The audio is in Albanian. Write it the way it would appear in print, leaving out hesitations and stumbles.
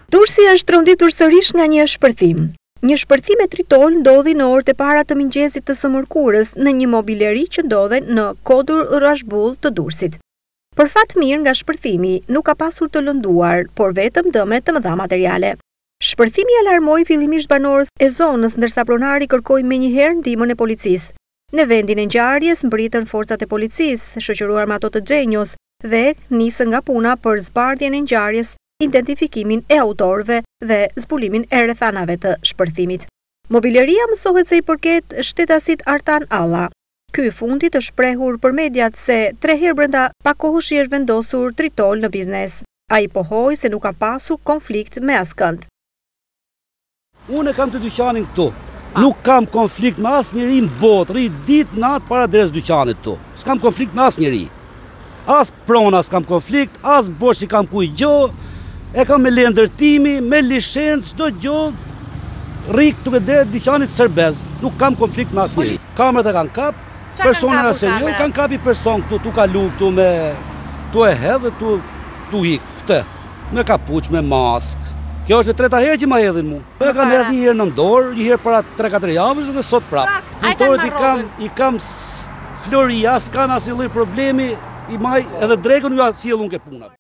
Durrësi është tronditur sërish nga një shpërthim. Një shpërthim e tritol ndodhi në orët e para të mëngjesit të së mërkurës në një mobileri që ndodhen në Kodur Rashbull të Durrësit. Për fat mirë nga shpërthimi nuk ka pasur të lënduar, por vetëm dëme të mëdha materiale. Shpërthimi alarmoi fillimisht banorës e zonës, ndërsa pronari kërkoi menjëherë ndihmën e policisë. Në vendin e ngjarjes mbritën forcat e policisë, shoqëruar me ato të Xhenjos, dhe nisën nga puna për zbardhjen e ngjarjes, identifikimin e autorëve dhe zbulimin e rrethanave të shpërthimit. Mobileria mësohet se i përket shtetasit Artan Alla. Ky i fundit është shprehur për mediat se 3 herë brenda pak kohësh i është vendosur tritol në biznes. Ai pohoi se nuk ka pasur konflikt me askënd. Unë kam të dyqanin këtu. Nuk kam konflikt me asnjëri në botë, rri ditë natë para dres dyqanit këtu. S'kam konflikt me asnjëri. As prona s'kam konflikt, as bosh i kam kuj gjë. E kam me lendërtimi, me licencë, çdo gjë. Rri këtu këtë drejt dyqanit Serbez. Nuk kam konflikt me asnjëri. Kamerat e kanë kap, personat e senjor kanë kapi person këtu, tu kalu këtu me tu e hedhë, tu hik këtë. Me kapuç, me mask. Kjo është e treta herë që ma hedhin mu. E kam hedhë një herë në dorë, një herë para 3-4 javësh dhe sot prapë. Punëtorët i kam Floria, s'kan asnjë lloj problemi, i maj edhe drekën ju sjellun ke puna.